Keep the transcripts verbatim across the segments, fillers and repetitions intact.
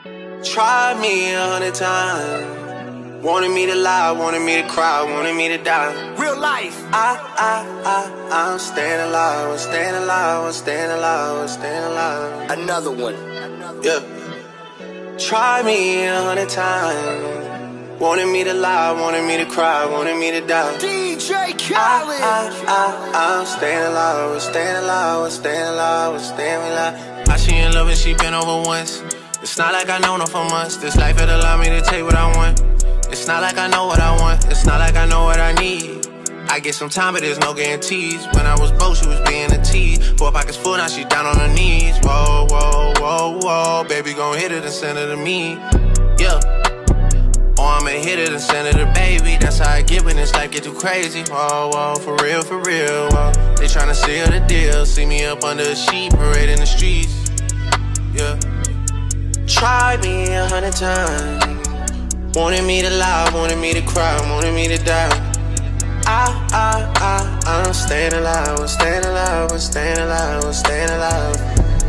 Tried me a hundred times. Wanted me to lie, wanted me to cry, wanted me to die. Real life. I, I, I, I'm staying alive, I'm staying alive, I'm staying alive, I'm staying alive. Another one. Yeah. Tried me a hundred times. Wanted me to lie, wanted me to cry, wanted me to die. D J Khaled. I, I, I, I'm staying alive, I'm staying alive, I'm staying alive, I'm staying alive. How she in love and she been over once. It's not like I know her for months. This life had allowed me to take what I want. It's not like I know what I want. It's not like I know what I need. I get some time, but there's no guarantees. When I was broke, she was being a tease. Four pockets full, now she down on her knees. Whoa, whoa, whoa, whoa. Baby gon' hit it and send it to me. Yeah. Or I'ma hit it and send it to baby. That's how I get when this life get too crazy. Whoa, whoa, for real, for real. Whoa. They tryna seal the deal. See me up under a sheet, parade in the streets. Yeah. Tried me a hundred times. Wanted me to lie, wanted me to cry, wanted me to die. I, I, I, I'm staying alive, I'm staying alive, I'm staying alive, I'm staying alive.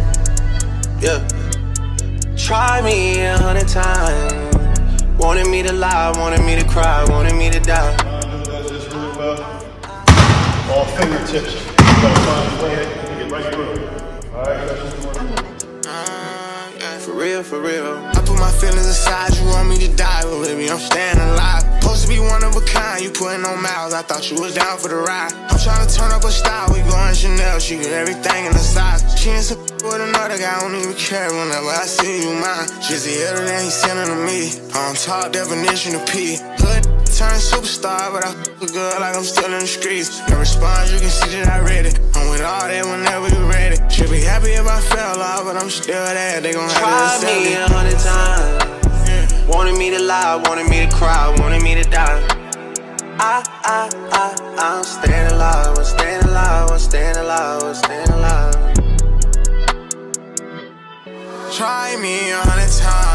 Yeah. Tried me a hundred times. Wanted me to lie, wanted me to cry, wanted me to die. Does this really well. All fingertips. You gotta find your way to get right through. Alright, that's just one. For real, for real. I put my feelings aside, you want me to die, but baby, I'm staying alive. Supposed to be one of a kind, you putting on miles, I thought you was down for the ride. I'm trying to turn up a style, we going Chanel, she get everything in the size. She ain't some with another guy, I don't even care whenever I see you mine. Jizzy other than he sending to me, on top definition of P. Hood turn superstar, but I f a good like I'm still in the streets. No response, you can see that I read it. I'm with all that whenever you ready. Should be happy if I fell off, but I'm still there, they gon' have Tried to me it. a hundred times. Yeah. Wanted me to lie, wanted me to cry, wanted me to die. I, I, I, I'm staying alive, I'm staying alive, I'm staying alive, I'm staying alive. Try me a hundred times.